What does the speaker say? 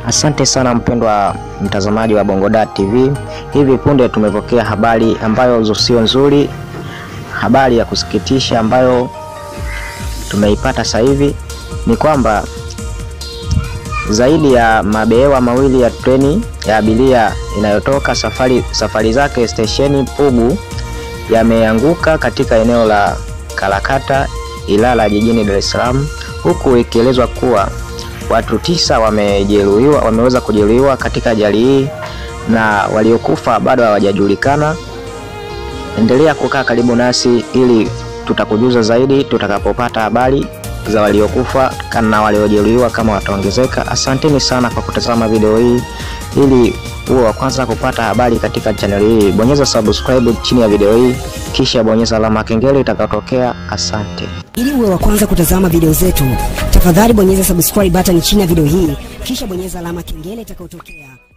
Asante sana mpendwa mtazamaji wa Bongodat TV. Hivi punde tumepokea habari ambayo sio nzuri, habari ya kusikitisha ambayo tumeipata sasa hivi. Ni kwamba zaidi ya mabehewa mawili ya treni ya abiria inayotoka safari zake stesheni Pugu yameanguka katika eneo la Kalakata Ilala jijini Dar es Salaam, huku ikielezwa kuwa watu 9 wameweza kujeruhiwa katika ajali hii na waliokufa bado hawajajulikana. Endelea kukaa karibu nasi ili tutakujuza zaidi tutakapopata habari za waliokufa na waliojeruhiwa kama wataongezeka. Asanteni sana kwa kutazama video hii. Ili uwe wa kwanza kupata habari katika channel hii, bonyeza subscribe chini ya video hii, kisha bonyeza alama kengele itakayotokea. Asante. Ili uwe wa kwanza kutazama video zetu, tafadhali bonyeza subscribe button chini ya video hii, kisha bonyeza alama kengele itakayotokea.